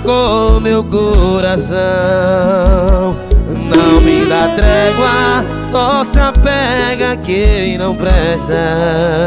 com meu coração. Não me dá trégua, só se apega quem não presta.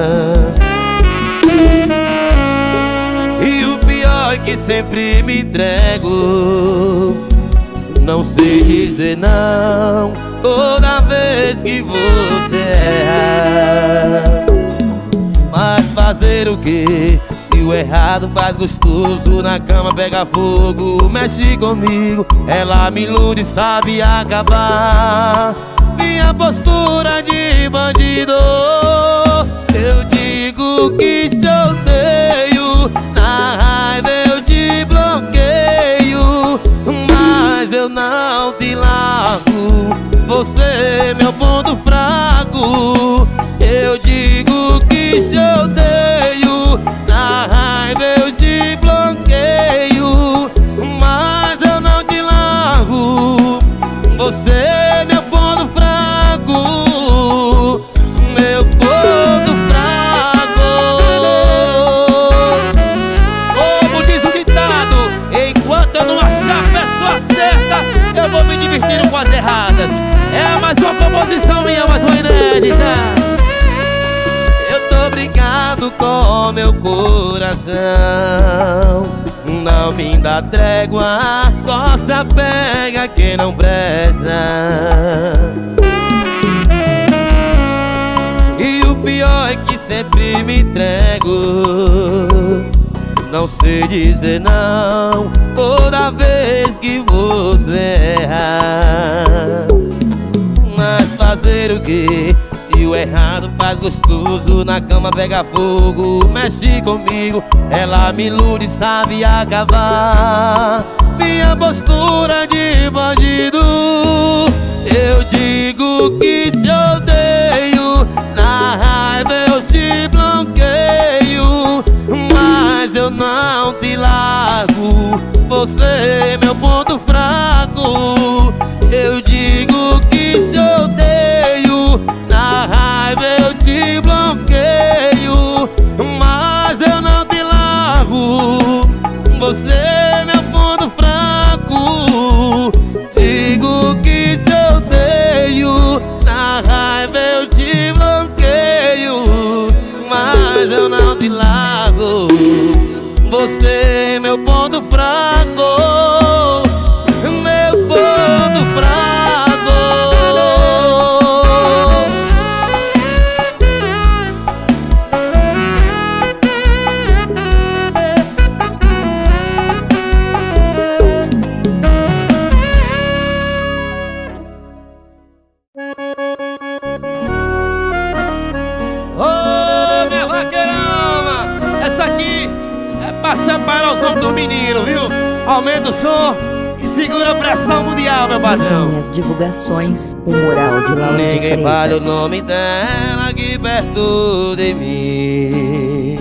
E o pior é que sempre me entrego. Não sei dizer não toda vez que você erra. Mas fazer o quê? Se o errado faz gostoso, na cama pega fogo, mexe comigo. Ela me ilude e sabe acabar minha postura de bandido. Eu digo que te odeio, na raiva eu te bloqueio, mas eu não te largo, você é meu ponto fraco. Eu digo que te odeio, na raiva eu te bloqueio, mas eu não te largo, você é meu ponto fraco. Meu ponto fraco. Como diz o ditado, enquanto eu não achar a pessoa certa, eu vou me divertir com as erradas. É mais uma composição minha, mais uma inédita. Eu tô brincando com meu coração. Não me dá trégua, só se apega quem não presta. E o pior é que sempre me entrego. Não sei dizer não toda vez que você erra. Mas fazer o quê? Se o errado faz gostoso, na cama pega fogo, mexe comigo. Ela me ilude e sabe acabar minha postura de bandido. Eu digo que te odeio, na raiva eu te bloqueio, mas eu não te largo, você é meu ponto fraco. Eu digo que te odeio, na raiva eu te bloqueio, mas eu não te largo, você é meu ponto fraco. Digo que te odeio, na raiva eu te bloqueio, mas eu não te largo, você é meu ponto fraco. Meu ponto fraco. Ô, minha vaqueirama, essa aqui é pra separar os homens do menino, viu? Aumenta o som e segura a pressão mundial, meu patrão. Minhas divulgações, o mural de Laura de Ninguém fala o Freitas. nome dela aqui perto de mim.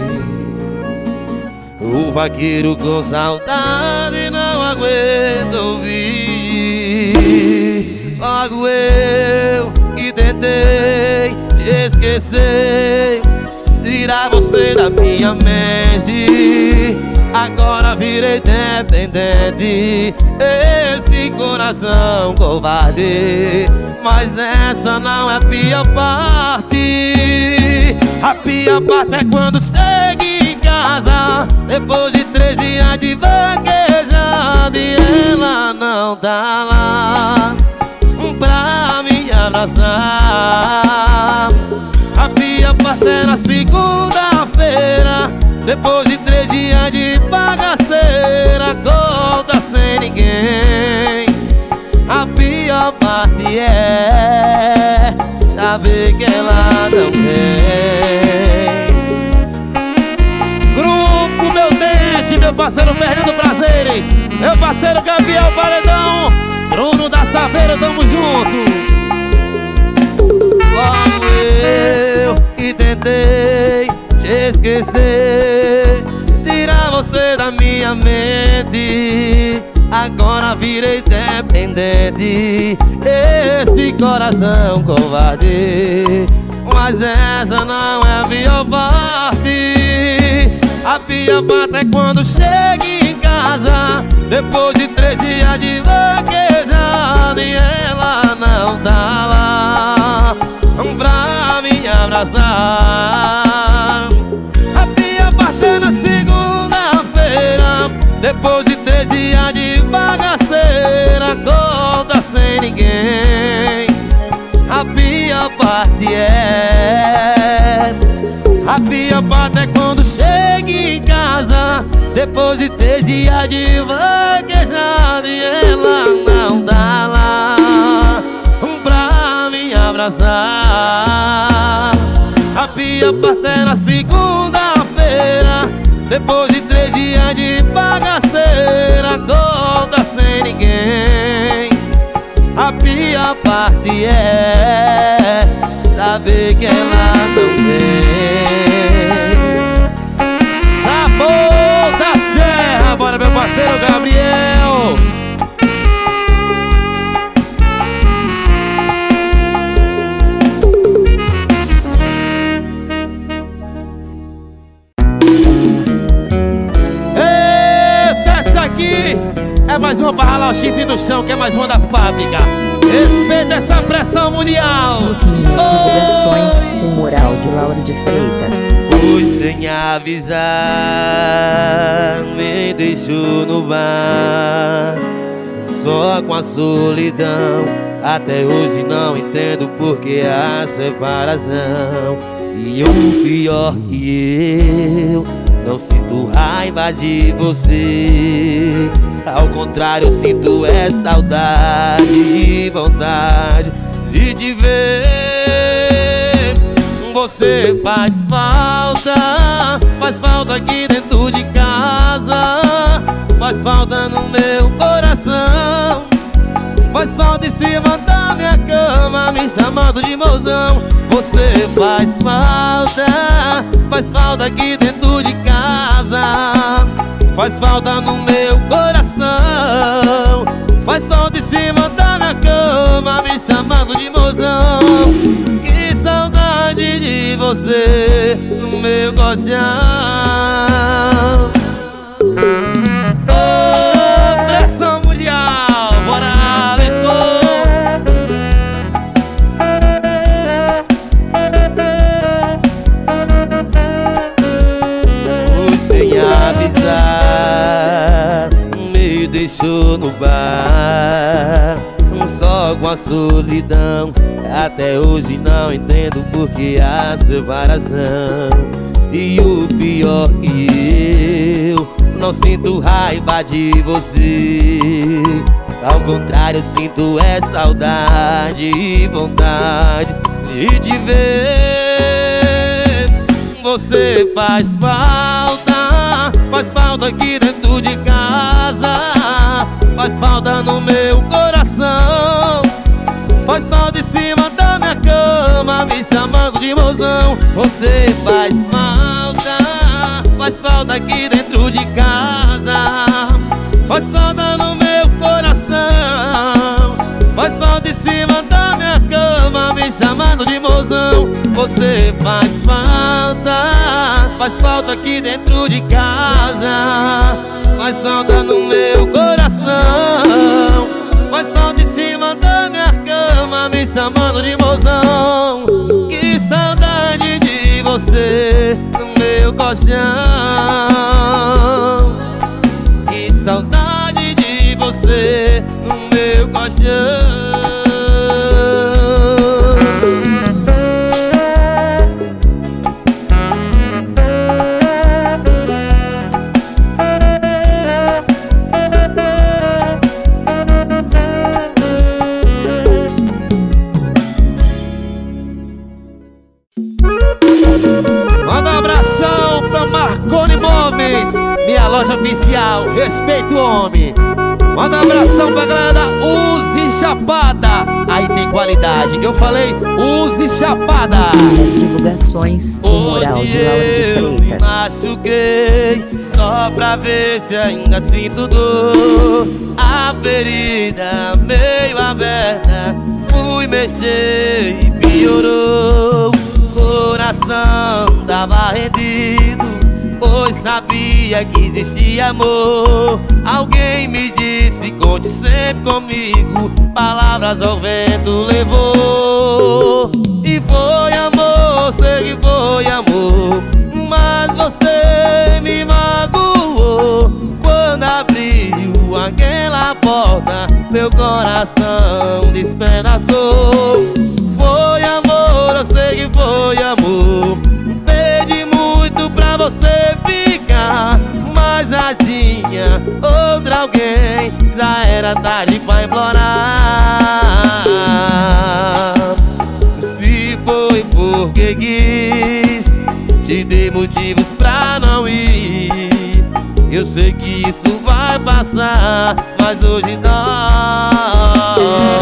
O vaqueiro com saudade não aguenta ouvir. Logo eu que tentei te esquecer, tirar você da minha mente, agora virei dependente. Esse coração covarde, mas essa não é a pior parte. A pior parte é quando chega em casa, depois de 3 dias de vaquejada, e ela não tá lá pra me abraçar. A pior parte é na segunda-feira, depois de 3 dias de bagaceira, conta sem ninguém. A pior parte é saber que ela não quer. Grupo Meu Dente, meu parceiro Fernando Prazeres, meu parceiro Gabriel Paredão, Bruno da Saveira, tamo junto. Logo eu que tentei te esquecer, tirar você da minha mente, agora virei dependente. Esse coração covarde, mas essa não é a pior parte. A A pia bate quando chega em casa, depois de 3 dias de vaquejada, e ela não tá lá pra me abraçar. A pia bate na segunda-feira, depois de 3 dias de bagaceira, toda sem ninguém. A pia parte a pia bate quando chega em casa, depois de 3 dias de vaquejada, e ela não tá lá pra me abraçar. A pia bate na segunda-feira, depois de 3 dias de bagaceira, toda sem ninguém. A pior parte é saber que ela não vem. Sabor da Serra, bora meu parceiro Gabriel. Eita, essa aqui é mais uma pra ralar o chifre no chão, que é mais uma da fábrica. Respeita essa pressão mundial. Divulgações, o mural de Laura de Freitas. Fui sem avisar, me deixou no bar, só com a solidão. Até hoje não entendo por que a separação. E o pior que eu não sinto raiva de você, ao contrário, eu sinto saudade e vontade de te ver. Você faz falta aqui dentro de casa, faz falta no meu coração, faz falta em cima da minha cama, me chamando de mozão. Você faz falta aqui dentro de casa, faz falta no meu coração, faz falta em cima da minha cama, me chamando de mozão. Que saudade de você no meu colchão. Oh, pressão mundial, bora abençoar. Sem avisar, me deixou no bar, só com a solidão. Até hoje não entendo por que a separação. E o pior que eu não sinto raiva de você, ao contrário, eu sinto saudade e vontade de te ver. Você faz falta aqui dentro de casa, faz falta no meu coração, faz falta em cima da minha cama, me chamando de mozão. Você faz falta aqui dentro de casa, faz falta no meu coração, faz falta em cima da minha cama, me chamando de mozão. Você faz falta aqui dentro de casa, faz falta no meu coração, faz falta em cima da minha cama, me chamando de mozão. Que saudade de você no meu colchão. Que saudade de você no meu colchão. Manda um abração pra Marconi Móveis, minha loja oficial, respeito o homem. Manda um abração pra galera da Use Chapada, aí tem qualidade. Eu falei Use Chapada. Divulgações, o mural de Laura de Freitas. Machuquei só pra ver se ainda sinto dor. A ferida meio aberta, fui mexer e piorou. Coração tava rendido, foi pois sabia que existia amor. Alguém me disse, conte sempre comigo, palavras ao vento levou. E foi amor, sei que foi amor, mas você me magoou. Quando abriu aquela porta, meu coração despedaçou. Foi amor, eu sei que foi amor, pedi muito pra você ficar, mas já tinha outra alguém, já era tarde pra implorar. Se foi porque quis, te dei motivos pra não ir. Eu sei que isso vai passar, mas hoje dói.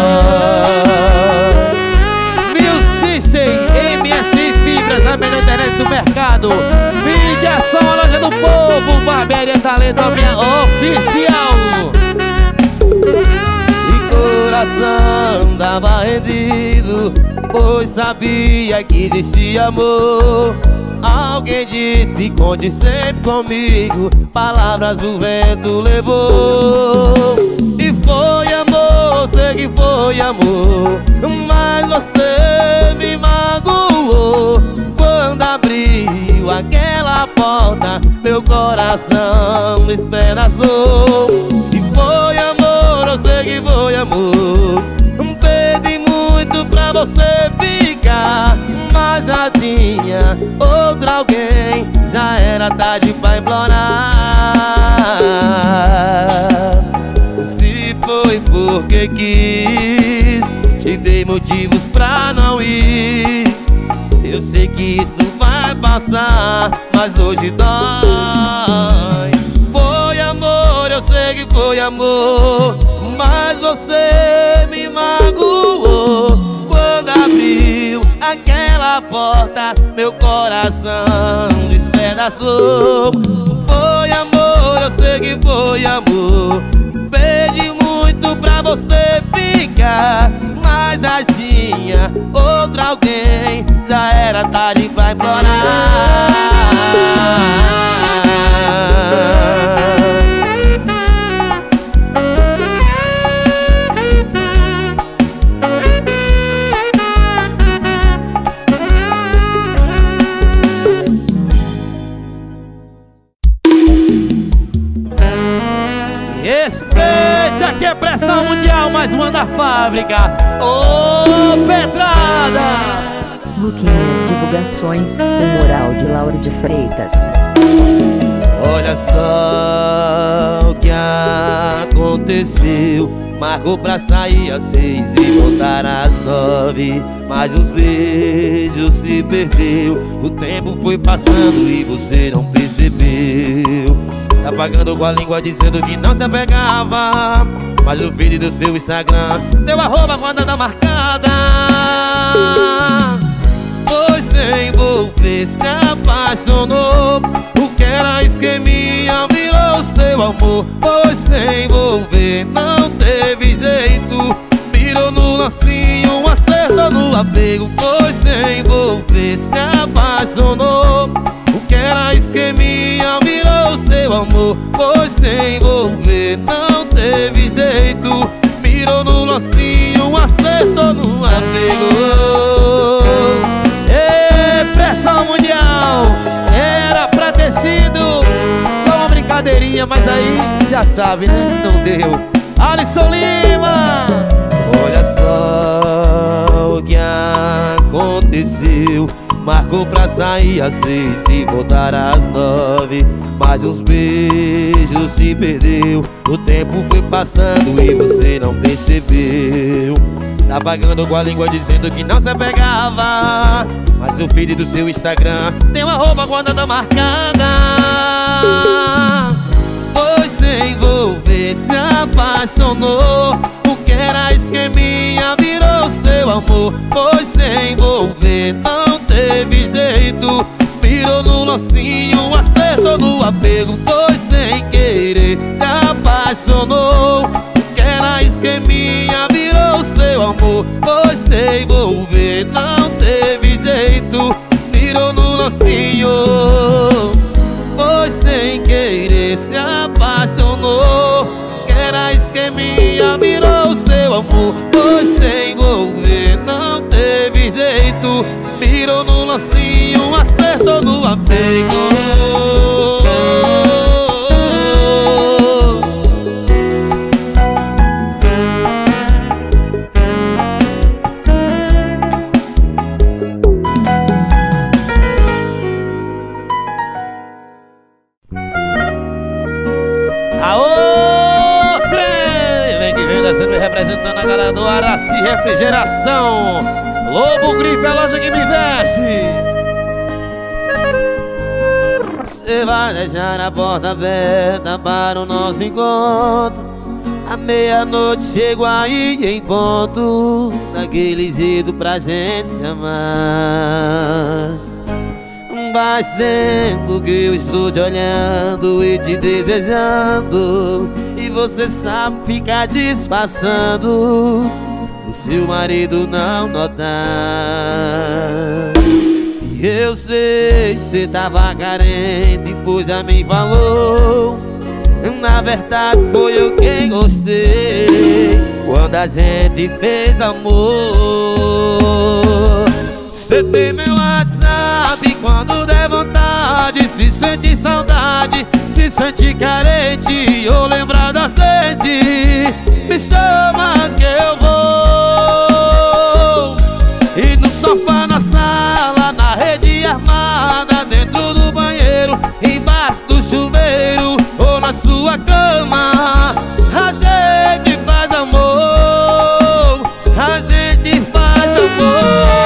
MS Fibras, a melhor internet do mercado. Mídia só a loja do povo, barbearia talento, a minha oficial. E coração tava rendido, pois sabia que existia amor. Alguém disse, conte sempre comigo, palavras o vento levou. E foi amor, sei que foi amor, mas você me magoou. Quando abriu aquela porta, meu coração despedaçou. E foi amor, eu sei que foi amor, pedi muito pra você ficar, mas já tinha outra alguém, já era tarde pra implorar. Se foi porque quis, te dei motivos pra não ir. Eu sei que isso vai passar, mas hoje dói. Foi amor, eu sei que foi amor, mas você me magoou. Quando abriu aquela porta, meu coração despedaçou. Foi amor, eu sei que foi amor, pedi muito pra você ficar, mas já tinha outra alguém, já era tarde pra implorar. Respeita que é pressão mundial, mais uma da fábrica. Ô, pedrada! Luquinhas Divulgações, o mural de Laura de Freitas. Olha só o que aconteceu. Marcou pra sair às 6 e voltar às 9, mas os beijos se perdeu. O tempo foi passando e você não percebeu. Tá pagando com a língua dizendo que não se apegava, mas o feed do seu Instagram deu arroba com a data marcada. Foi sem envolver, se apaixonou. O que era esqueminha virou seu amor. Foi sem envolver, não teve jeito, virou no lancinho, acertou no apego. Foi sem envolver, se apaixonou. O que era esqueminha virou seu amor. Foi sem envolver, não teve jeito, virou no lancinho, acertou no apego. Ê, pressão mundial! Era pra ter sido só uma brincadeirinha, mas aí já sabe, né? Não deu. Alisson Lima! Olha só o que aconteceu. Marcou pra sair às 6 e voltar às 9, mas uns beijos se perdeu. O tempo foi passando e você não percebeu. Tá pagando com a língua dizendo que não se apegava, mas o feed do seu Instagram tem uma roupa com a data marcada. Foi sem envolver, se apaixonou. O que era esqueminha virou seu amor. Foi sem envolver, não teve jeito, virou no lancinho, acertou no apego. Foi sem querer, se apaixonou. O que era esqueminha virou seu amor. Foi sem envolver, não teve jeito, virou no lancinho. Foi pois sem querer se apaixonou. Que era esqueminha, virou seu amor. Pois sem envolver não teve jeito. Mirou no lancinho, acertou no apego. Aô, trem! Vem que vem descendo, representando a galera do Araci Refrigeração. Lobo Grife, a loja que me veste. Você vai deixar a porta aberta para o nosso encontro. À meia-noite chego aí em ponto, daquele jeito pra gente se amar. Faz tempo que eu estou te olhando e te desejando, e você sabe ficar disfarçando, o seu marido não notar. E eu sei, cê tava carente, pois já me falou. Na verdade foi eu quem gostei, quando a gente fez amor. Cê tem meu WhatsApp, quando der vontade, se sente saudade, se sente carente ou lembrar da sede, me chama que eu vou. E no sofá, na sala, na rede armada, dentro do banheiro, embaixo do chuveiro ou na sua cama, a gente faz amor, a gente faz amor.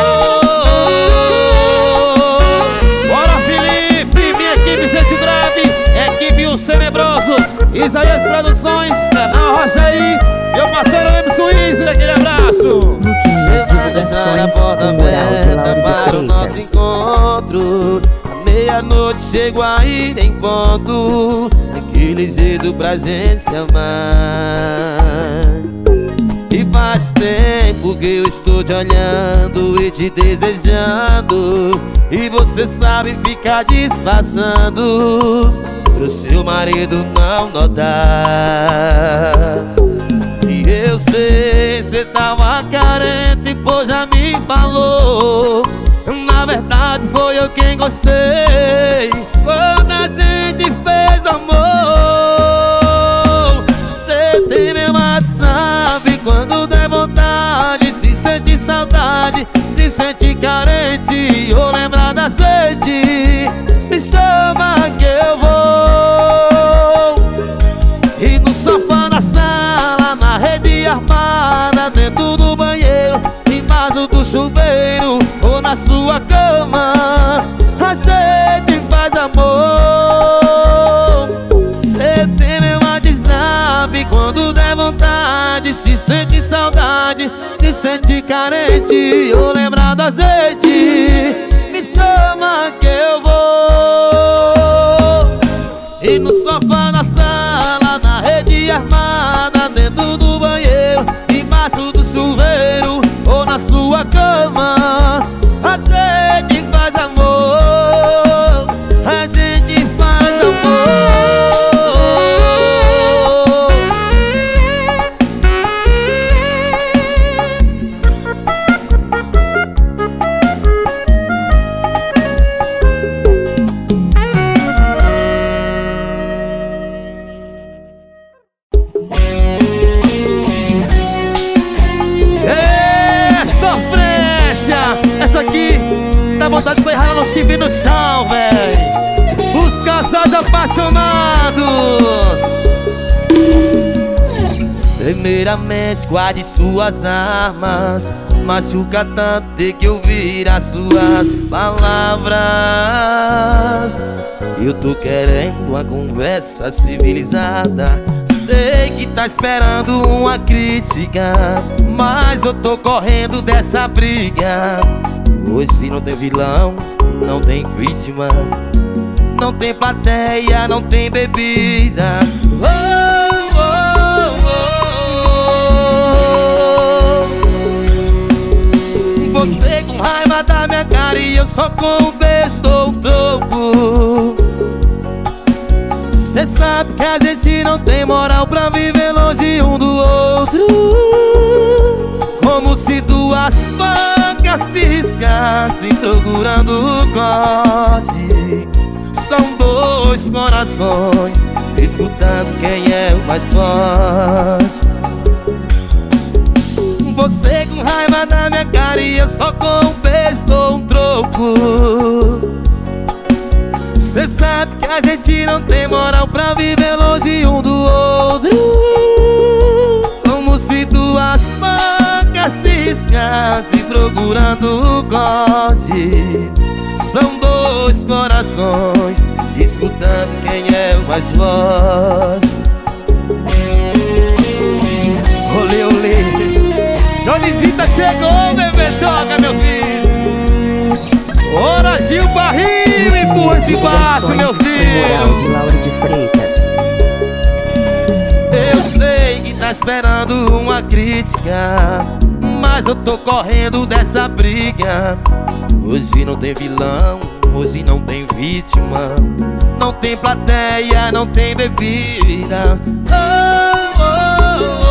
Isaías Produções, canal Rocha aí. Meu parceiro Leme Suíço, aquele abraço. Luquinhas Divulgações, o Moral de Lauro de nosso encontro. À meia-noite chego aí em ponto, daquele jeito pra gente se amar. E faz tempo que eu estou te olhando e te desejando, e você sabe ficar disfarçando, pro seu marido não notar. E eu sei, cê tava carente, pois já me falou. Na verdade foi eu quem gostei, quando a gente fez amor. Cê tem meu WhatsApp, quando der vontade, se sente saudade, se sente carente ou lembrar da sede, me chama que eu vou. E no sofá, na sala, na rede armada, dentro do banheiro, embaixo do chuveiro ou na sua cama, a gente faz amor. Cê tem meu WhatsApp, quando der vontade, se sente saudade, se sente carente ou lembrar da gente, me chama que eu vou. E no sofá, na sala, na rede armada, dentro do banheiro, embaixo do chuveiro ou na sua cama, a gente faz amor, a gente faz amor. Vontade de sair rala no chifre no chão, véi. Os casais apaixonados. Primeiramente guarde suas armas, machuca tanto ter que ouvir as suas palavras. Eu tô querendo uma conversa civilizada, sei que tá esperando uma crítica, mas eu tô correndo dessa briga. Hoje se não tem vilão, não tem vítima, não tem plateia, não tem bebida. Oh, oh, oh. Você com raiva da minha cara e eu só com um beijo dou um troco. Cê sabe que a gente não tem moral pra viver longe um do outro. Como se duas facas se riscassem procurando o corte. São dois corações disputando quem é o mais forte. Você com raiva da minha cara e eu só com um beijo dou um troco. Cê sabe que a gente não tem moral pra viver longe um do outro. Como se duas facas se riscassem procurando o corte. São dois corações disputando quem é o mais forte. Olê, olê, Jonisita chegou, bebê, toca, meu filho. Ora, Gil Barril, empurra esse baixo, meu filho. Moral de Laura de Freitas. Eu sei que tá esperando uma crítica, mas eu tô correndo dessa briga. Hoje não tem vilão, hoje não tem vítima, não tem plateia, não tem bebida. Oh, oh,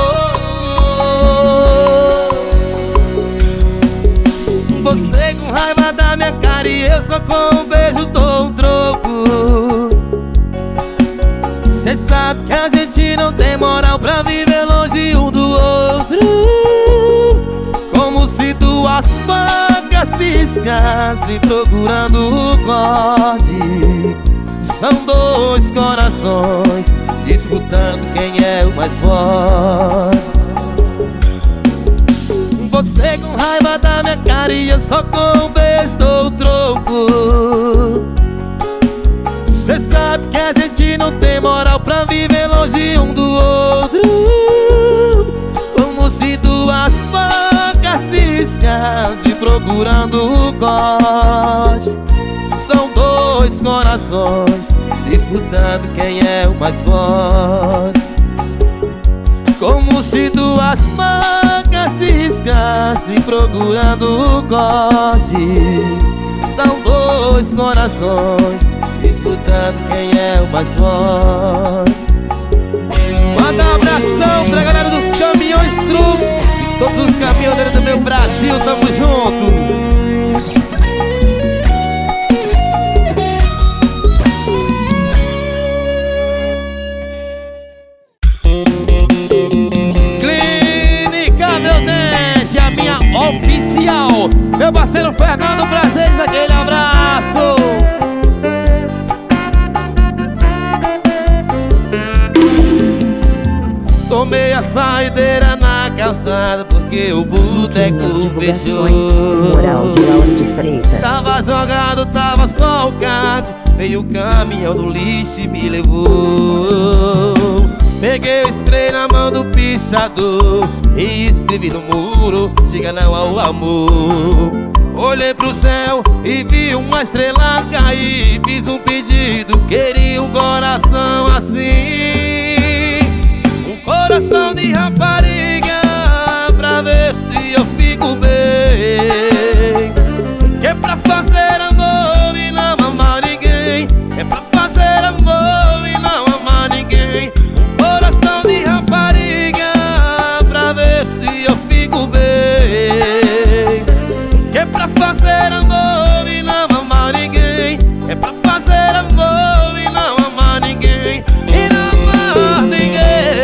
oh, oh. Você com raiva da minha cara e eu só com um beijo dou um troco. Cê sabe que a gente não tem moral pra viver longe um do outro. Como se duas facas se riscassem procurando o corte. São dois corações disputando quem é o mais forte. Você com raiva da minha cara e eu só com um beijo dou um troco. Cê sabe que a gente não tem moral pra viver longe um do outro. Como se duas facas se riscassem procurando o corte. São dois corações disputando quem é o mais forte. Como se duas facas se riscassem procurando o corte. São dois corações disputando quem é o mais forte. Manda um abração pra galera dos caminhões truques e todos os caminhoneiros do meu Brasil, tamo junto. Oficial, meu parceiro Fernando Prazeres, aquele abraço. Tomei a saideira na calçada porque o boteco fechou. Moral de Laura de Freitas. Tava jogado, tava só o caco. Veio o caminhão do lixo e me levou. Peguei o spray na mão do pichador e escrevi no muro: diga não ao amor. Olhei pro céu e vi uma estrela cair. Fiz um pedido, queria um coração assim, um coração de rapariga, pra ver se eu fico bem. Que é pra fazer amor e não amar ninguém. É pra fazer amor e não amar ninguém. Coração de rapariga, pra ver se eu fico bem. Que é pra fazer amor e não amar ninguém. É pra fazer amor e não amar ninguém. E não amar ninguém.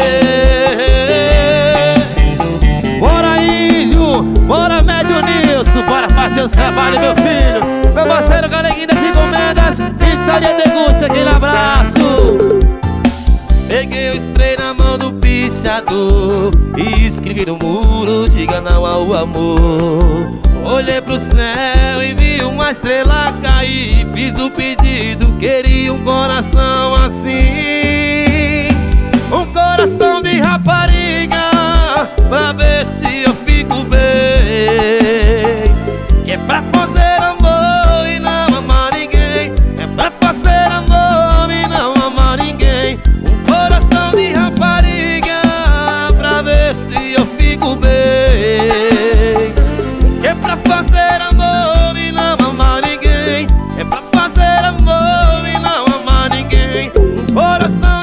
Bora Índio, bora Médio Nilson, bora fazer os trabalhos, meu filho. Meu parceiro Galeguinho das Encomendas, Pizzaria Degúcia, aquele abraço. Peguei o spray na mão do pichador e escrevi no muro: diga não ao amor. Olhei pro céu e vi uma estrela cair. Fiz o pedido, queria um coração assim, um coração de rapariga, pra ver se eu fico bem. Que é pra fazer amor e não amar ninguém. É pra fazer amor e não amar ninguém. Coração de rapariga, pra ver se eu fico bem. Que é pra fazer amor e não amar ninguém. É pra fazer amor e não amar ninguém. Coração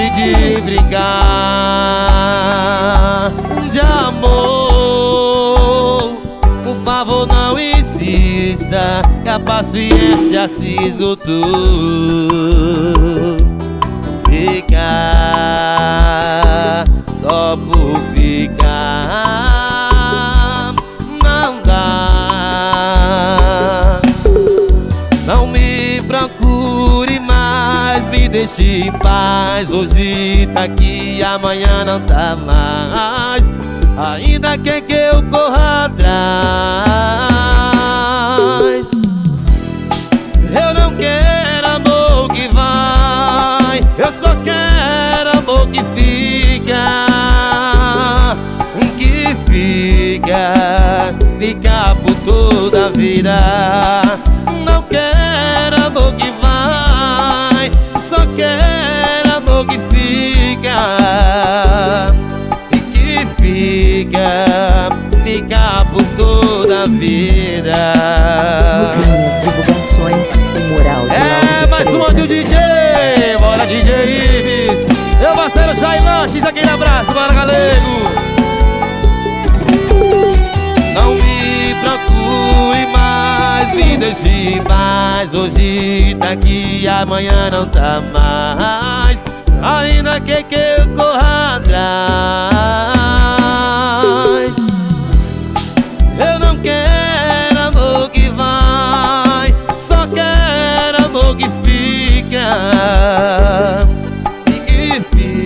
de brincar de amor. Por favor, não insista, que a paciência se esgotou. Ficar só por ficar não dá. Não me procure mais, me deixe em paz. Hoje tá aqui, amanhã não tá mais. Ainda quer que eu corra atrás. Eu não quero amor que vai, eu só quero amor que fica. Que fica por toda a vida. Não quero amor que vai, só quero amor que fica. E que fica por toda a vida. Luquinhas Divulgações, o mural de Lauro de Mais uma do DJ, bora DJ Ives. Meu parceiro Jailan, X, aquele abraço, bora galego. Não me procure mais, me deixe em paz. Hoje tá aqui, amanhã não tá mais. Ainda quer que eu corra atrás. Eu não quero amor que vai, só quero amor que fica. E que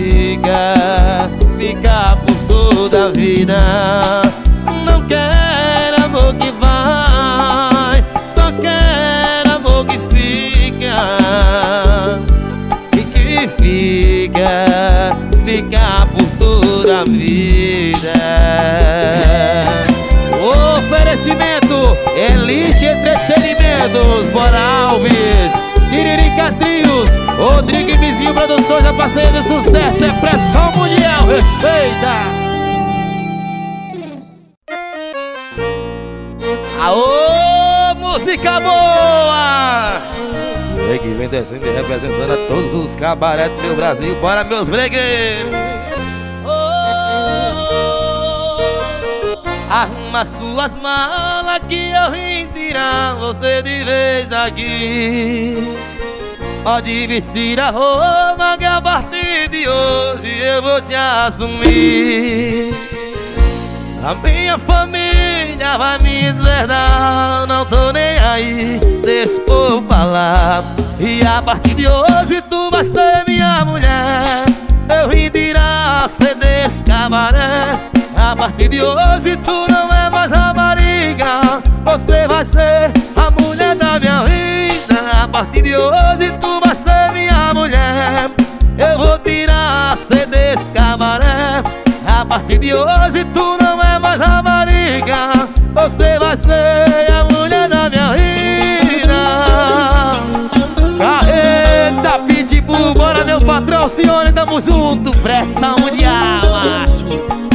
fica por toda a vida. Não quero amor que vai, só quero amor que fica. E que fica por toda a vida. Oferecimento Elite Entretenimentos, Bora Alves, Tiririca Trios, Rodrigo e Vizinho Produções, a parceria de sucesso é pressão mundial, respeita! Aô, música boa! E que vem descendo e representando a todos os cabaretes do meu Brasil. Bora, meus bregueiros! Arruma suas malas que eu vim tirar você de vez aqui. Pode vestir a roupa que a partir de hoje eu vou te assumir. A minha família vai me deserdar, não tô nem aí, deixa o povo falar. E a partir de hoje tu vai ser minha mulher. Eu vim tirar você desse cabaré. A partir de hoje tu não é mais rapariga, você vai ser a mulher da minha vida. A partir de hoje tu vai ser minha mulher. Eu vou tirar você desse cabaré. A partir de hoje tu não é mais rapariga, você vai ser a mulher da minha vida. Carreta, Pitbull, bora meu patrão, senhor, tamo junto, pressão mundial, macho.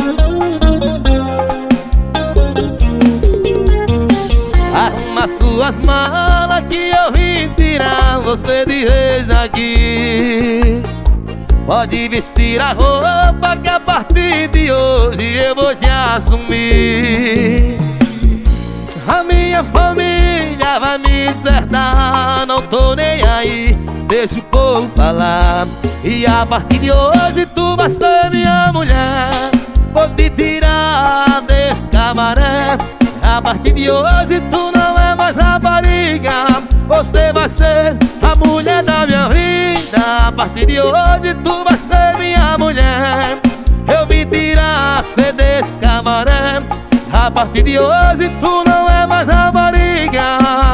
Arruma suas malas que eu vim tirar você de vez aqui. Pode vestir a roupa que a partir de hoje eu vou te assumir. A minha família vai me deserdar, não tô nem aí, deixa o povo falar. E a partir de hoje tu vai ser minha mulher. Vou te tirar desse cabaré. A partir de hoje tu não é mais rapariga, você vai ser a mulher da minha vida. A partir de hoje tu vai ser minha mulher. Eu vim tirar você desse cabaré. A partir de hoje tu não é mais rapariga.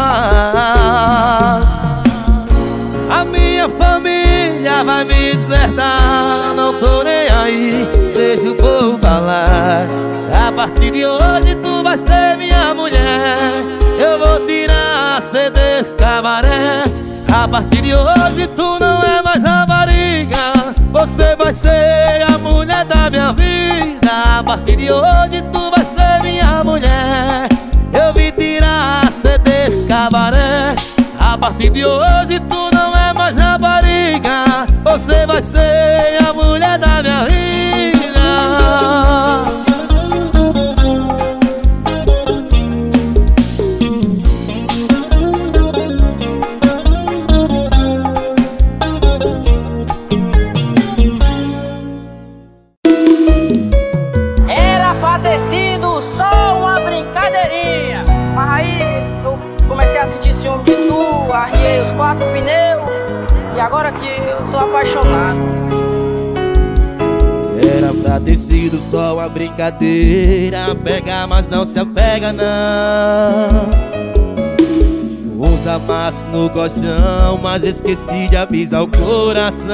A minha família vai me deserdar, não tô nem aí, deixa o povo falar. A partir de hoje tu vai ser minha mulher. Eu vou tirar você desse cabaré. A partir de hoje tu não é mais rapariga, você vai ser a mulher da minha vida. A partir de hoje tu vai ser minha mulher. Eu vim tirar você desse cabaré. A partir de hoje tu não é mais rapariga, você vai ser a agora que eu tô apaixonado. Era pra ter sido só uma brincadeira, pegar mas não se apega não. Uns amassos no colchão, mas esqueci de avisar o coração.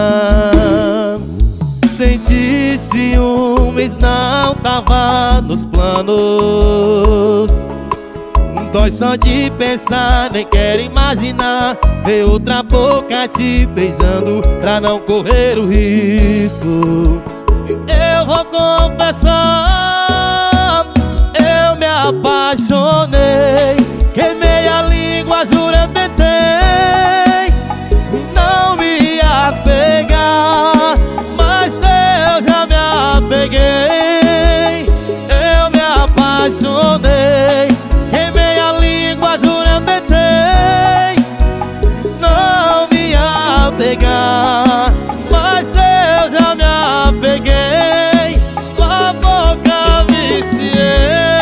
Senti ciúmes, não tava nos planos. Dói só de pensar, nem quero imaginar ver outra boca te beijando pra não correr o risco. Eu vou confessar, eu me apaixonei, queimei a língua, juro eu tentei não me apegar, mas eu já me apeguei. Eu me apaixonei, queimei a língua, juro eu tentei não me apegar, mas eu já me apeguei. Sua boca viciei.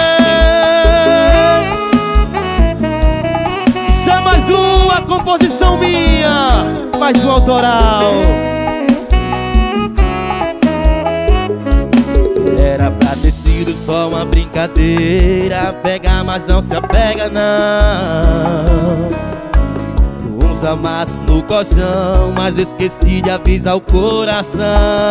Isso é mais uma composição minha, mais um autoral. Era pra ter sido só uma brincadeira, pegar mas não se apega não. Uns amassos no colchão, mas esqueci de avisar o coração.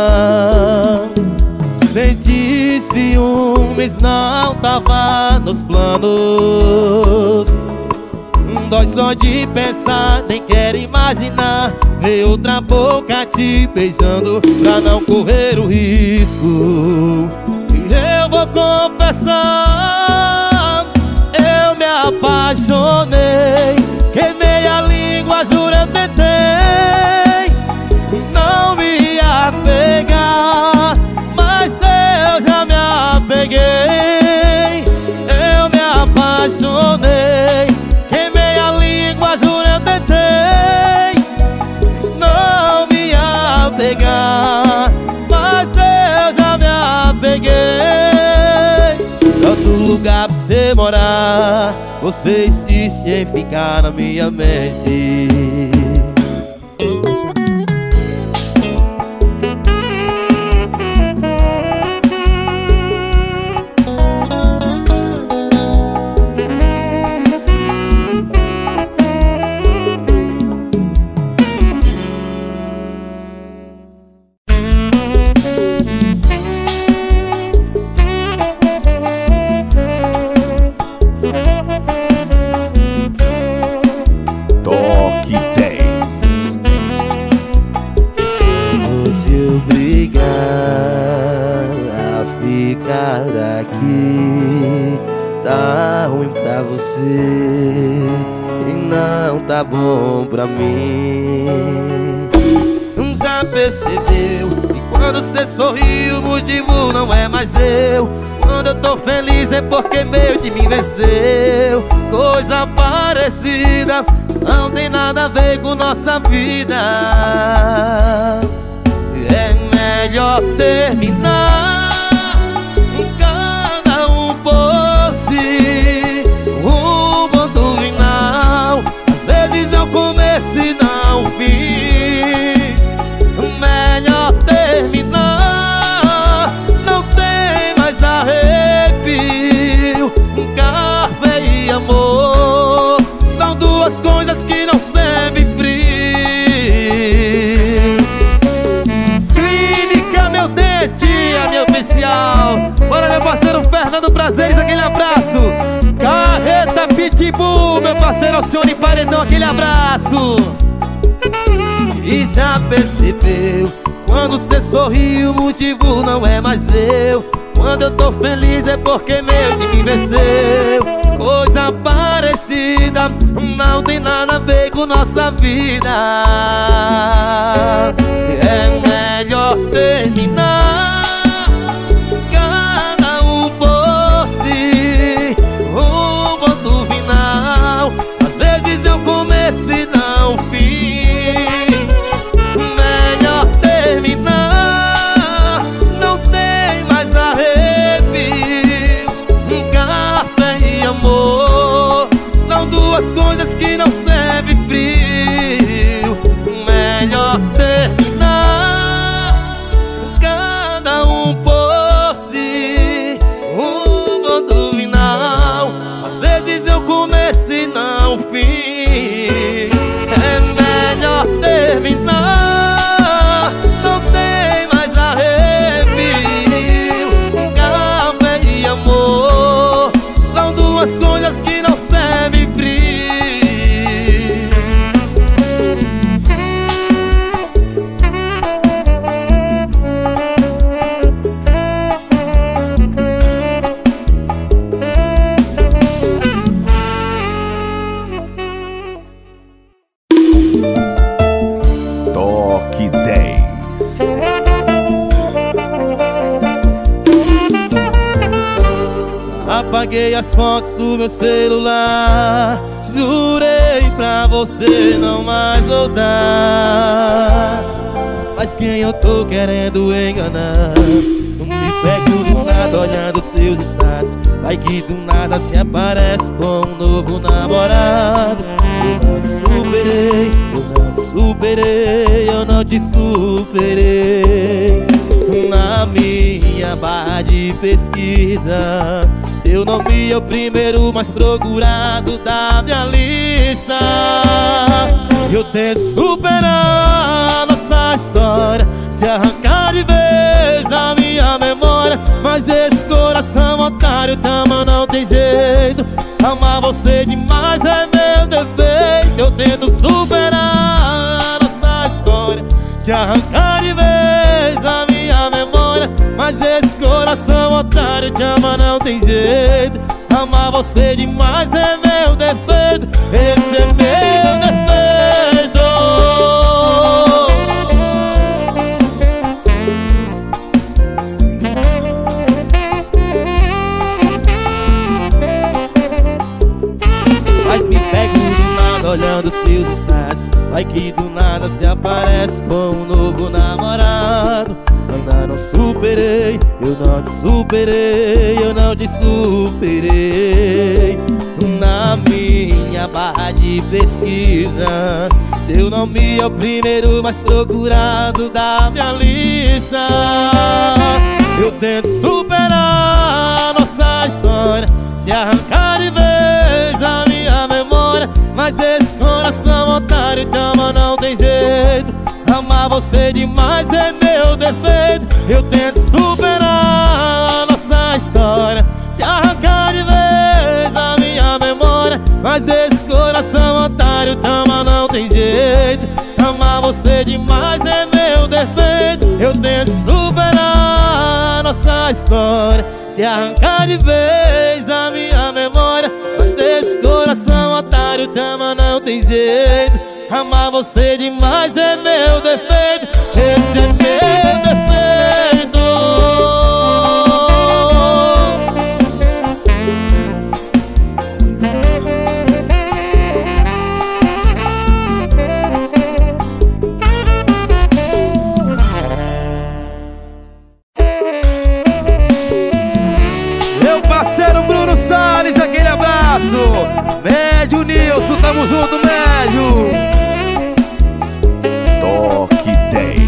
Senti ciúmes, não tava nos planos. Dói só de pensar, nem quero imaginar ver outra boca te beijando pra não correr o risco. Eu vou confessar, eu me apaixonei, queimei a língua, juro eu tentei não me apegar, mas eu já me apeguei. Eu me apaixonei, queimei a língua, juro eu tentei não me apegar, mas eu já me apeguei. Outro lugar pra você morar, você insiste em ficar na minha mente. Tá ruim pra você e não tá bom pra mim. Já percebeu que quando cê sorri o motivo não é mais eu. Quando eu tô feliz é porque meio de mim venceu. Coisa parecida não tem nada a ver com nossa vida. É melhor terminar, cada um por si, um ponto final. Às vezes é o começo e não o fim. Melhor terminar, não tem mais arrepio. Carpe e amor são duas coisas que não servem frio. Clínica Meu Dente, a minha oficial. Bora, meu parceiro Fernando Prazeres, aquele abraço. Carreta Pitbull, meu parceiro Alcione Paredão, aquele abraço. E já percebeu, quando cê sorri o motivo não é mais eu. Quando eu tô feliz é porque meu time venceu. Coisa parecida não tem nada a ver com nossa vida. É melhor terminar, cada um por si, um ponto final. Às vezes é o começo e não o fim. Melhor terminar, não tem mais arrepio. Carpe e amor são duas coisas que não servem frio. o começo e não o fim. É melhor terminar, não tem mais arrepio. Café e amor são duas coisas que não servem frio. Toque 10. Apaguei as fotos do meu celular, jurei pra você não mais voltar. Mas quem eu tô querendo enganar? Não me pego do nada olhando seus status. Vai que do nada se aparece com um novo namorado. Eu não te superei, eu não te superei, eu não te superei. Na minha barra de pesquisa, teu nome é o primeiro mais procurado da minha lista. Eu tento superar nossa história, se arrancar de vez da minha memória. Mas esse coração otário tama não tem jeito. Amar você demais é meu defeito. Eu tento superar nossa história, te arrancar de vez da minha memória. Mas esse coração otário te ama não tem jeito. Amar você demais é meu defeito. Esse é meu defeito. Mas me pego do nada olhando seus status. Vai que do nada se aparece com um novo namorado. Ainda não superei, eu não te superei, eu não te superei. Na minha barra de pesquisa, teu nome é o primeiro mais procurado da minha lista. Eu tento superar nossa história, se arrancar de vez a minha memória. Mas esse coração otário te ama não tem jeito. Amar você demais é meu defeito. Eu tento superar nossa história, se arrancar de vez a minha memória. Mas esse coração otário te ama não tem jeito. Amar você demais é meu defeito. Eu tento superar nossa história, se arrancar de vez a minha memória. Mas esse coração otário te ama não tem jeito. Amar você demais é meu defeito. Esse é meu defeito. Meu parceiro Bruno Salles, aquele abraço. Médio Nilson, tamo junto, Médio. Toque 10.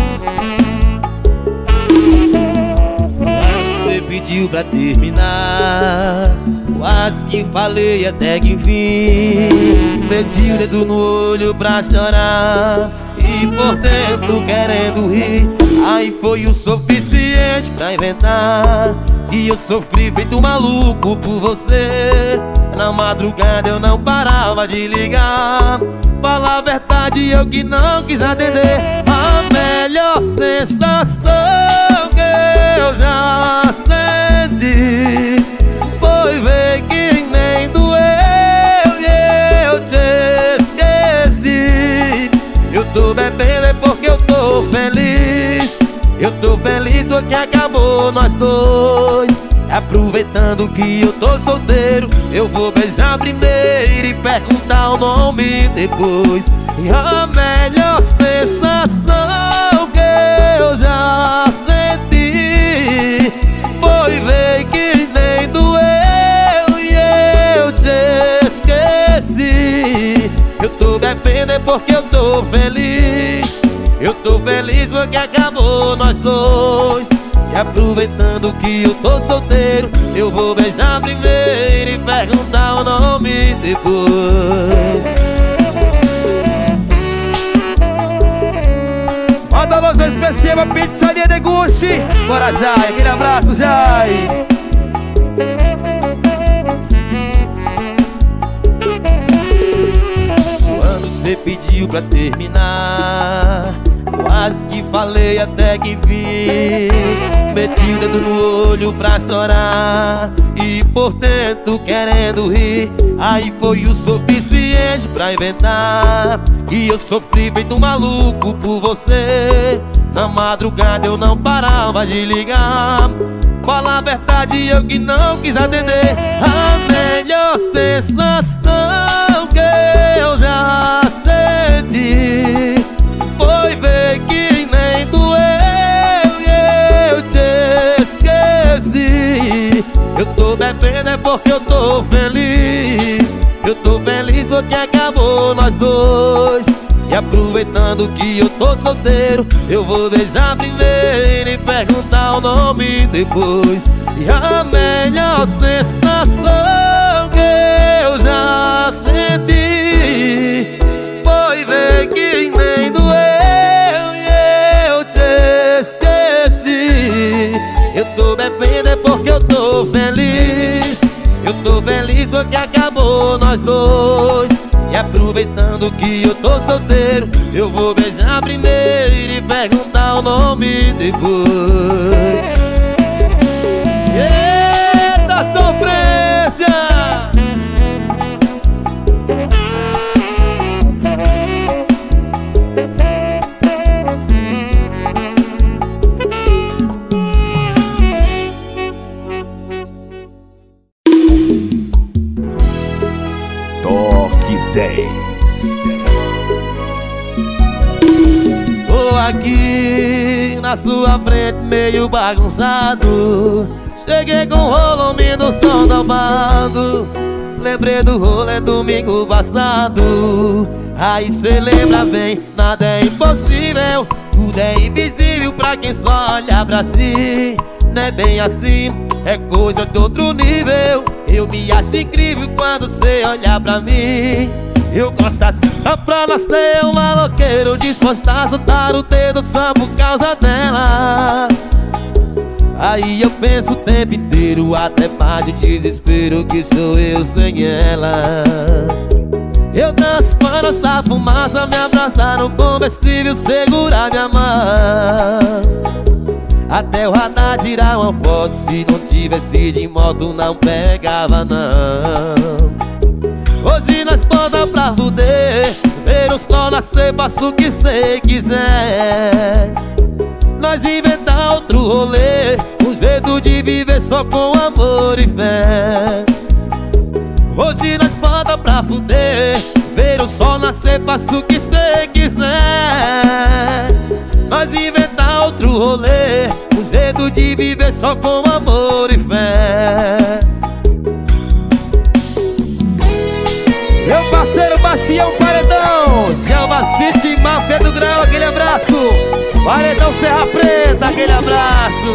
Você pediu pra terminar, quase que falei até que enfim. Meti o dedo no olho pra chorar e por dentro querendo rir. Aí foi o suficiente pra inventar que eu sofri feito maluco por você. Na madrugada eu não parava de ligar. Falar a verdade eu que não quis atender. A melhor sensação que eu já senti foi ver que nem doeu e eu te esqueci. Eu tô bebendo é porque eu tô feliz. Eu tô feliz porque acabou nós dois. Aproveitando que eu tô solteiro, eu vou beijar primeiro e perguntar o nome depois. E a melhor sensação que eu já senti foi ver que nem doeu e eu te esqueci. Eu tô bebendo é porque eu tô feliz. Eu tô feliz porque acabou nós dois. E aproveitando que eu tô solteiro, eu vou beijar primeiro e perguntar o nome depois. Manda a luz especial pra Pizzaria Deguste. Bora, Jai, aquele abraço, Jai. Quando cê pediu pra terminar, quase que falei até que enfim. Meti o dedo no olho pra chorar e por dentro querendo rir. Aí foi o suficiente pra inventar que eu sofri feito um maluco por você. Na madrugada eu não parava de ligar. Fala a verdade, eu que não quis atender. A melhor sensação que eu já senti foi ver que nem doeu e eu te esqueci. Eu tô bebendo é porque eu tô feliz. Eu tô feliz porque acabou nós dois. E aproveitando que eu tô solteiro, eu vou beijar primeiro e perguntar o nome depois. E a melhor sensação que eu já senti foi ver que nem doeu e eu te esqueci. Eu tô bebendo é porque eu tô feliz. Eu tô feliz porque acabou nós dois. E aproveitando que eu tô solteiro, eu vou beijar primeiro e perguntar o nome depois. Eita sofrência! Toque 10. Tô aqui na sua frente meio bagunçado. Cheguei com o volume do som dobrado. Lembrei do rolê domingo passado. Aí cê lembra bem, nada é impossível. Tudo é invisível pra quem só olha pra si. Não é bem assim, é coisa de outro nível. Eu me acho incrível quando cê olha pra mim. Eu gosto assim, dá pra nascer um maloqueiro disposto a soltar o dedo só por causa dela. Aí eu penso o tempo inteiro, até mais de desespero, que sou eu sem ela. Eu danço quando essa fumaça me abraçar no conversível, segurar minha mão. Até o radar tirar uma foto, se não tivesse de moto não pegava não. Hoje nós bota pra fuder, ver o sol nascer, faça o que cê quiser. Nós inventar outro rolê, um jeito de viver só com amor e fé. Hoje nós bota pra fuder, ver o sol nascer, faça o que cê quiser. Nós inventar outro rolê, um jeito de viver só com amor e fé. Meu parceiro Bacião Paredão, Selva City, Máfia do Grau, aquele abraço. Paredão Serra Preta, aquele abraço.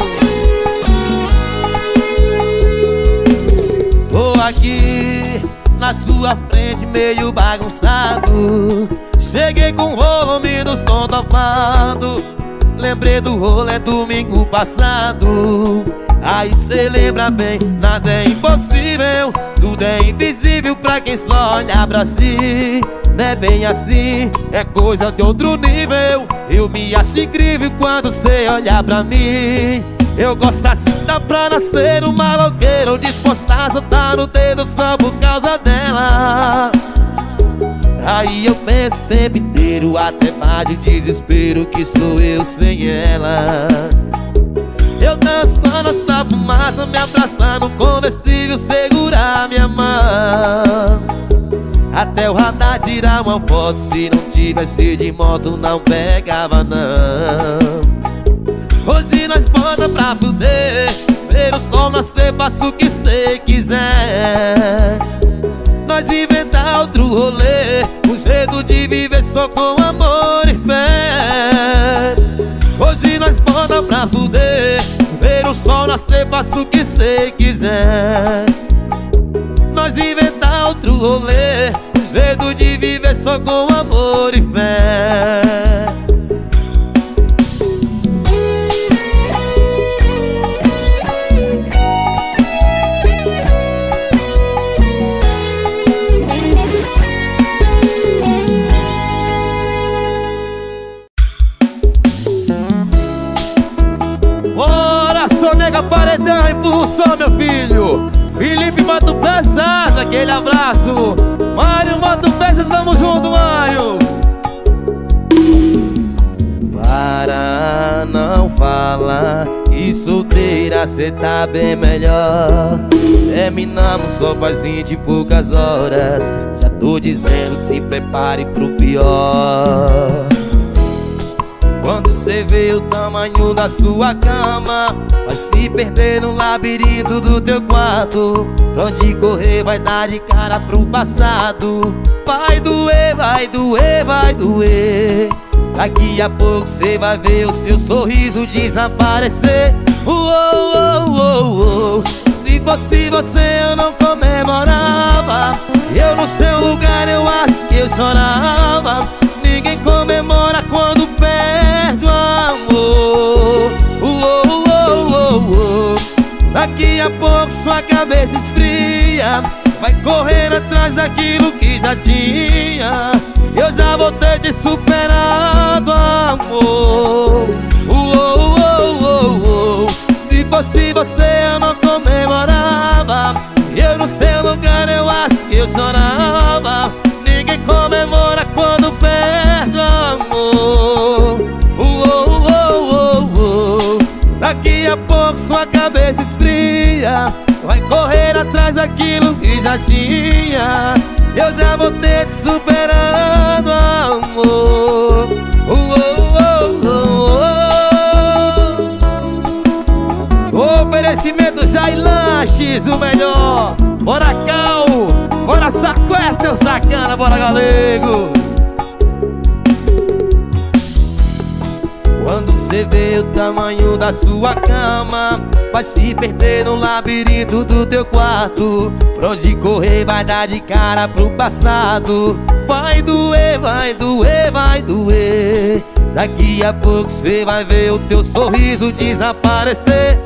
Tô aqui na sua frente meio bagunçado. Cheguei com o volume do som topado. Lembrei do rolê domingo passado. Aí cê lembra bem, nada é impossível. Tudo é invisível pra quem só olha pra si. Não é bem assim, é coisa de outro nível. Eu me acho incrível quando cê olha pra mim. Eu gosto assim, dá pra nascer um maloqueiro disposto a soltar o dedo só por causa dela. Aí eu penso o tempo inteiro, até mais de desespero, que sou eu sem ela. Eu danço quando essa fumaça me abraçar no conversível, segurar minha mão. Até o radar tirar uma foto, se não tivesse de moto não pegava não. Hoje nós bota pra fuder, ver o sol nascer, faça o que cê quiser. Nós inventar outro rolê, um jeito de viver só com amor e fé. Hoje nós bota pra fuder, ver o sol nascer, faça o que cê quiser. Nós nós inventar outro rolê. O jeito de viver só com amor e fé. Bora, Sonega Paredão, empurra o som, meu filho. Felipe Mato Peças, aquele abraço. Mário Mato Peças, tamo junto, Mário. Para não falar que solteira cê tá bem melhor. Terminamos só faz 20 e poucas horas. Já tô dizendo, se prepare pro pior. Quando cê vê o tamanho da sua cama, vai se perder no labirinto do teu quarto. Pra onde correr vai dar de cara pro passado. Vai doer, vai doer, vai doer. Daqui a pouco cê vai ver o seu sorriso desaparecer. Se fosse você eu não comemorava. Eu no seu lugar eu acho que eu chorava. Ninguém comemora quando perde o amor. Daqui a pouco sua cabeça esfria. Vai correndo atrás daquilo que já tinha. Eu já vou ter te superado, amor. Se fosse você eu não comemorava. Eu no seu lugar eu acho que eu chorava. Ninguém comemora quando perde o amor. Daqui a pouco sua cabeça esfria. Vai correr atrás daquilo que já tinha. Eu já vou ter te superado, amor. Oferecimento Jair Lanches, o melhor. Bora Cal, bora Sacué, seu sacana, bora galego. Quando cê vê o tamanho da sua cama, vai se perder no labirinto do teu quarto. Pra onde correr vai dar de cara pro passado. Vai doer, vai doer, vai doer. Daqui a pouco cê vai ver o teu sorriso desaparecer.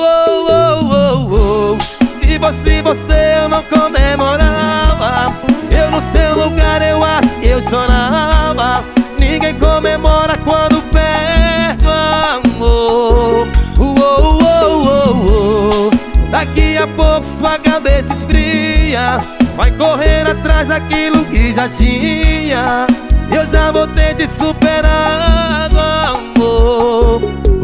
Se fosse você eu não comemorava. Eu no seu lugar eu acho que eu chorava. Ninguém comemora quando perde o amor. Daqui a pouco sua cabeça esfria. Vai correndo atrás daquilo que já tinha. Eu já vou ter te superado, amor.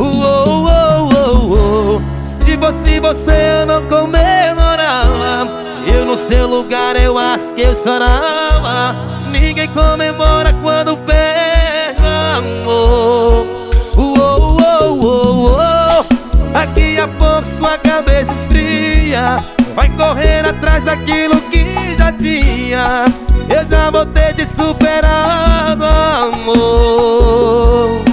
Se fosse você eu não comemorava. Eu no seu lugar eu acho que eu chorava. Ninguém comemora quando perde o amor. Daqui a pouco sua cabeça esfria. Vai correr atrás daquilo que já tinha. Eu já vou ter te superado, amor.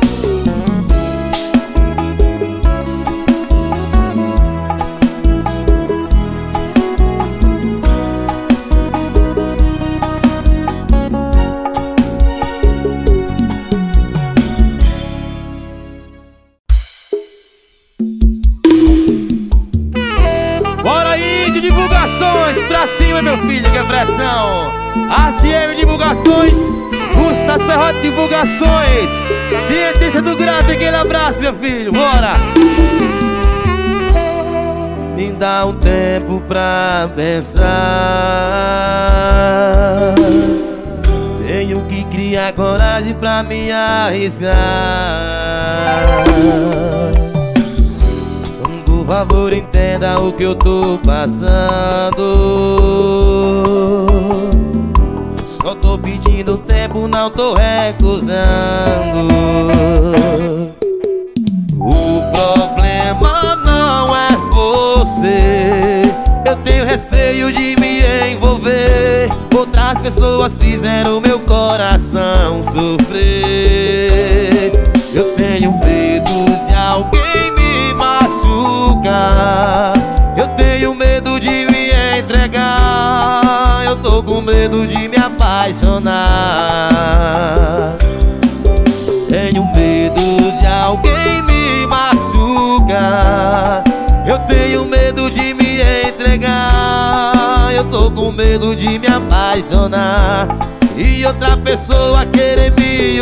Pra cima, meu filho, que é pressão. RTM Divulgações, Gustavo Serrote Divulgações, cientista do grave, aquele abraço, meu filho, bora. Me dá um tempo pra pensar. Tenho que criar coragem pra me arriscar. Por favor, entenda o que eu tô passando. Só tô pedindo tempo, não tô recusando. O problema não é você. Eu tenho receio de me envolver. Outras pessoas fizeram meu coração sofrer. Eu tenho medo de alguém machucar. Eu tenho medo de me entregar. tô com medo de me apaixonar. Tenho medo de alguém me machucar. Eu tenho medo de me entregar. Eu tô com medo de me apaixonar e outra pessoa querer me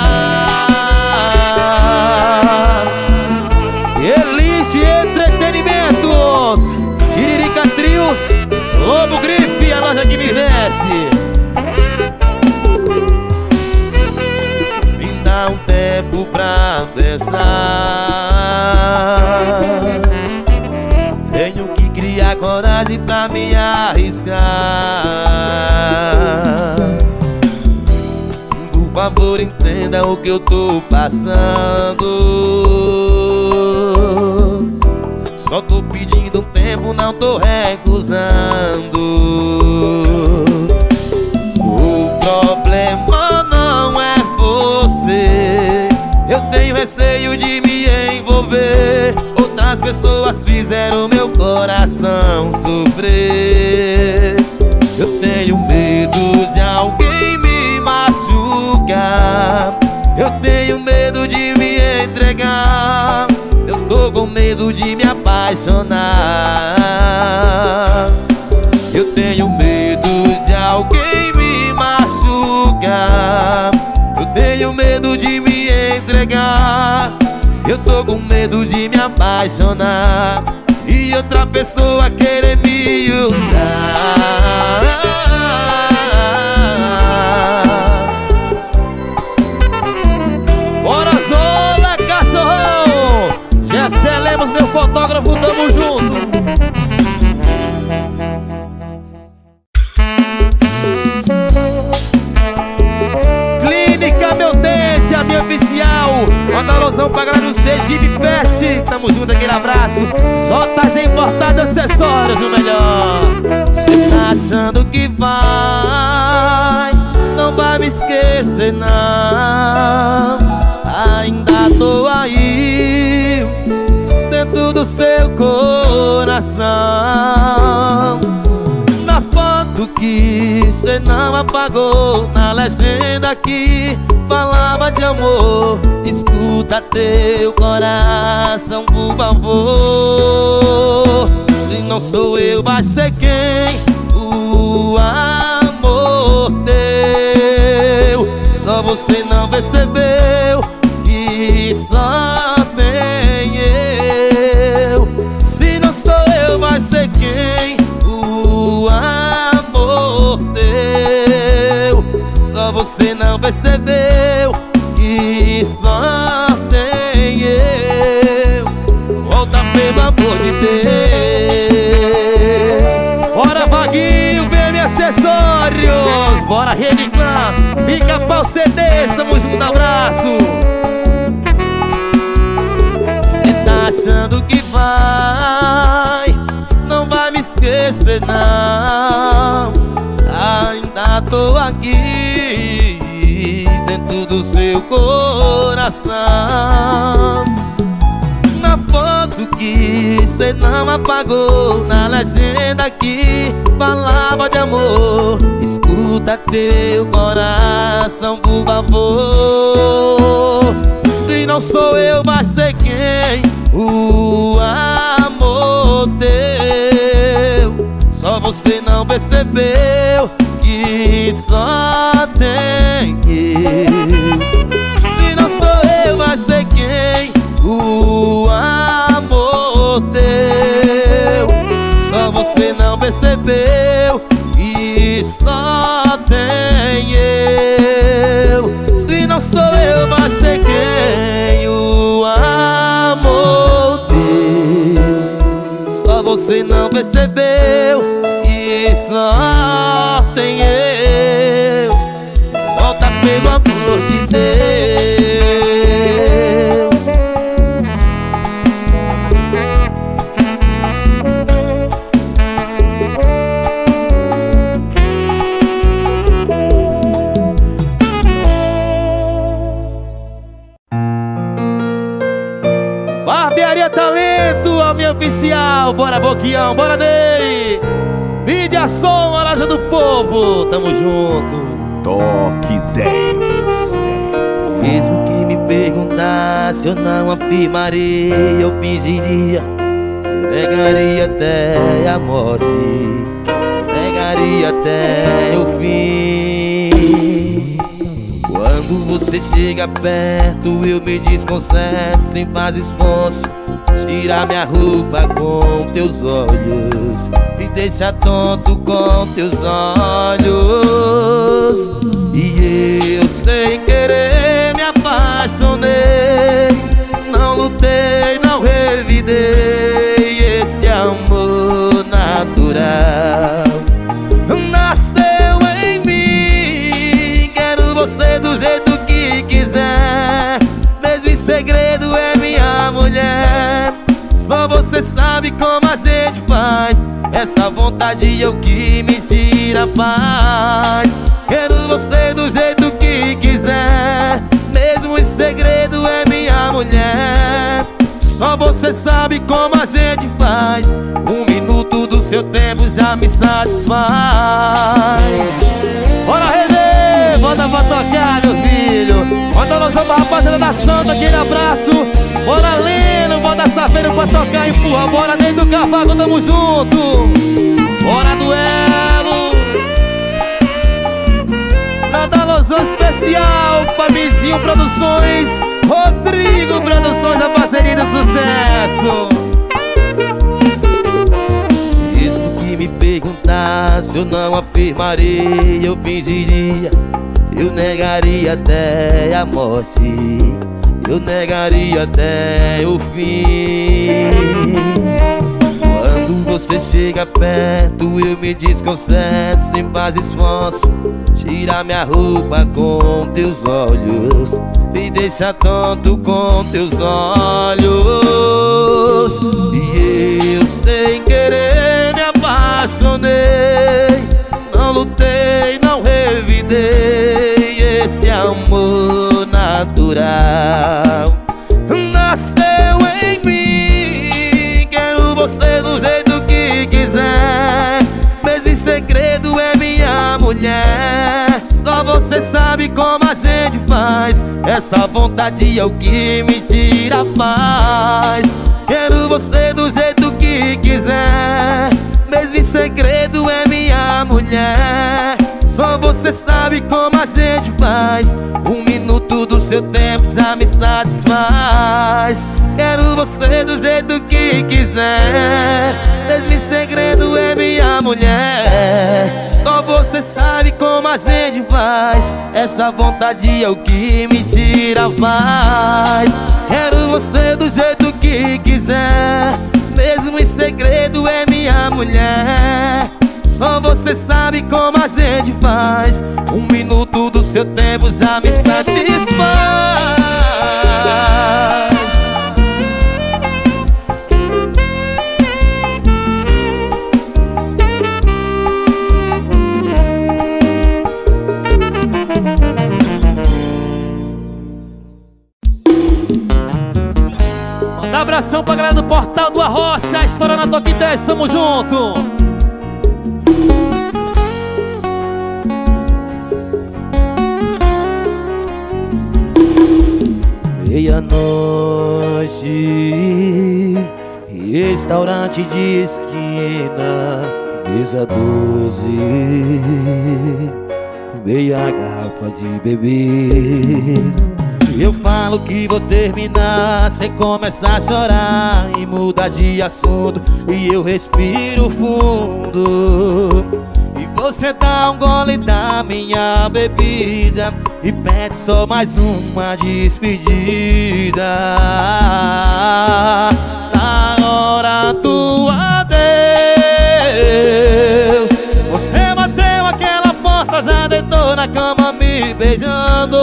usar. Elite Entretenimentos, Tiririca Trios, Lobo Grife, a loja que me veste. Me dá um tempo pra pensar. Tenho que criar coragem pra me arriscar. Por favor, entenda o que eu tô passando. Só tô pedindo tempo, não tô recusando. O problema não é você. Eu tenho receio de me envolver. Outras pessoas fizeram meu coração sofrer. Eu tenho medo de alguém me machucar. Eu tenho medo de me entregar. Eu tô com medo de me apaixonar. Eu tenho medo de alguém me machucar. Eu tenho medo de me entregar. Eu tô com medo de me apaixonar e outra pessoa querer me usar. Bora, Zola, cachorrão! Gessé Lemos, meu fotógrafo, tamo junto! Clínica Meu Dente, a minha oficial. Manda alusão pra galera do Sergipe Fest. Tamo junto, aquele abraço. Só Tais Importados Acessórios, o melhor. Cê tá achando que não vai me esquecer não. Ainda tô aí, dentro do seu coração. Na foto que cê não apagou, na legenda que falava de amor. Escuta teu coração, por favor. Se não sou eu, vai ser quem? O amor teu. Só você não percebeu que só tem eu. Se não sou eu, vai ser quem? O amor teu. Só você não percebeu que só tem eu. Volta pelo amor de Deus. Bora, Vaguinho, VM Acessórios. Bora, Reciclar, Pica-Pau CD, estamos junto, abraço. Cê tá achando que não vai me esquecer não. Ainda tô aqui, dentro do seu coração. Na foto que cê não apagou, na legenda que falava de amor. Escuta teu coração, por favor. Se não sou eu, vai ser quem? O amor teu. Só você não percebeu que só tem eu. Se não sou eu, vai ser quem? O amor teu. Só você não percebeu que só tem eu. Se não sou eu, vai ser quem? O amor teu. Só você não percebeu que só tem eu. Volta pelo amor de Deus. Barbearia Talento, a minha oficial. Bora, Boquião, bora, Ney. Mídia Banda Som, a loja do povo, tamo junto. Toque 10. Mesmo que me perguntasse, eu não afirmaria, eu fingiria, negaria até a morte, negaria até o fim. Quando você chega perto, eu me desconcerto, sem fazer esforço, tira minha roupa com teus olhos, me deixa tonto com teus olhos. E eu sem querer me apaixonei, não lutei, não revidei, esse amor natural nasceu em mim. Quero você do jeito que quiser, mesmo em segredo é minha mulher. Só você sabe como a gente faz, essa vontade é o que me tira a paz. Quero você do jeito que quiser, mesmo em segredo é minha mulher. Só você sabe como a gente faz, um minuto do seu tempo já me satisfaz. Bora Renê, bota pra tocar meu filho. Bota nós pra rapaziada da Santa, aquele abraço. Bora Leno, bota Safeiro pra tocar, empurra. Bora dentro do cavaco, tamo junto. Bora duelo. Nada alusão especial pra Vizinho Produções, Rodrigo Produções, a parceria do sucesso. Mesmo que me perguntasse, eu não afirmaria, eu fingiria, eu negaria até a morte, eu negaria até o fim. Quando você chega perto, eu me desconcerto, sem fazer esforço, tira minha roupa com teus olhos, me deixa tonto com teus olhos. E eu sem querer me apaixonei, não lutei, não revidei, esse amor natural nasceu em mim. Quero você do jeito que quiser, mesmo em segredo é minha mulher. Só você sabe como a gente faz, essa vontade é o que me tira a paz. Quero você do jeito que quiser, mesmo em segredo é minha mulher. Só você sabe como a gente faz, um minuto do seu tempo já me satisfaz. Quero você do jeito que quiser, mesmo em segredo é minha mulher. Só você sabe como a gente faz, essa vontade é o que me tira a paz. Quero você do jeito que quiser, mesmo em segredo é minha mulher. Só você sabe como a gente faz, um minuto do seu tempo já me satisfaz. Manda abração pra galera do Portal do Arrocha, a história na Toque 10, tamo junto. Meia-noite, restaurante de esquina, mesa 12, meia garrafa de beber. Eu falo que vou terminar, cê começa a chorar e muda de assunto, e eu respiro fundo. E você dá um gole da minha bebida e pede só mais uma despedida. Na hora do adeus, você bateu aquela porta, já deitou na cama me beijando.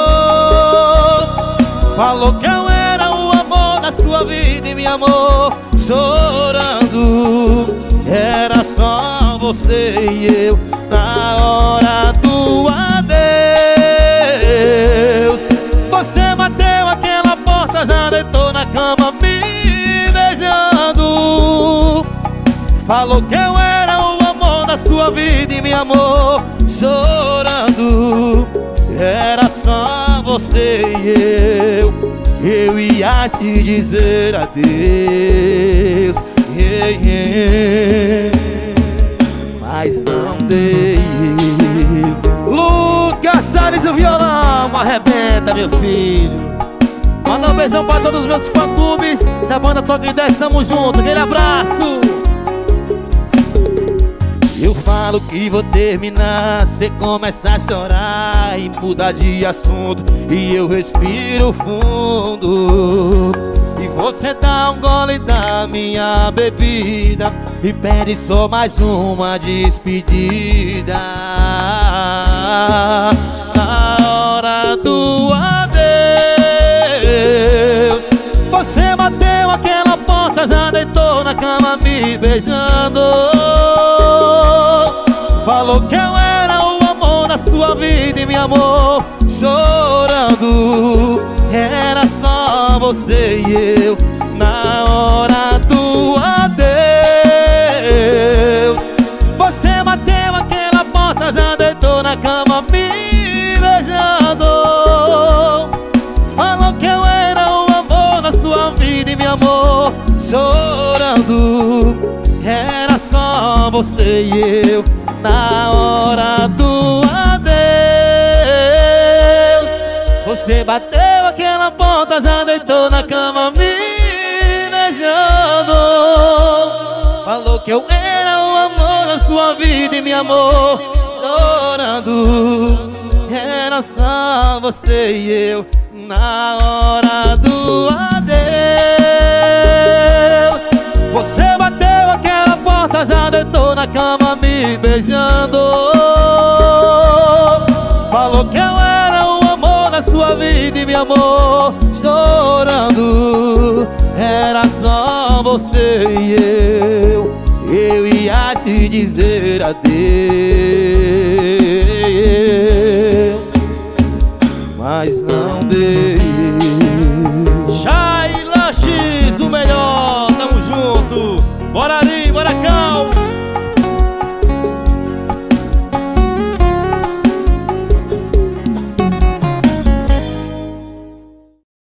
Falou que eu era o amor da sua vida e me amou chorando. Era só você e eu na hora do adeus. Você bateu aquela porta, já deitou na cama me beijando. Falou que eu era o amor da sua sua vida e me amou chorando. Era só você e eu ia te dizer adeus, mas não dei. Lucas Salles, o violão arrebenta, meu filho. Manda um beijão pra todos os meus fã-clubes da banda Toque 10, tamo junto, aquele abraço. Eu falo que vou terminar, cê começa a chorar e muda de assunto, e eu respiro fundo. E você dá um gole da minha bebida e pede só mais uma despedida. Na hora do adeus, você bateu aquela porta, já deitou na cama me beijando. Falou que eu era o amor da sua vida e me amou chorando. Era só você e eu na hora do adeus. Você bateu aquela porta, já deitou na cama me beijando. Falou que eu era o amor da sua vida e me amou chorando. Era só você e eu na hora do adeus. Você bateu aquela porta, já deitou na cama me beijando. Falou que eu era o amor da sua vida e me amou chorando. Era só você e eu na hora do adeus. Você bateu aquela porta, já deitou na cama me beijando. Falou que eu era o amor da sua vida e me amou chorando. Era só você e eu ia te dizer adeus.